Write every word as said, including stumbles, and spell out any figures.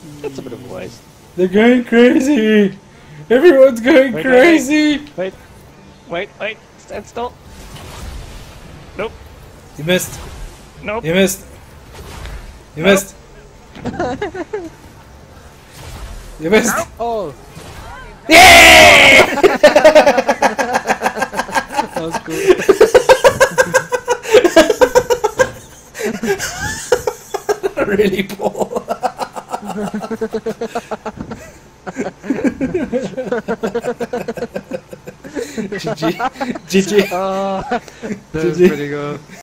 That's a bit of a waste. They're going crazy! Everyone's going Wait, crazy! Wait, wait, wait, wait, stand still. Nope. You missed. Nope. You missed. You Nope. missed. You missed. Oh, Yeah! that was good. Really, Paul. G G. G G. Oh, that was G G. pretty good.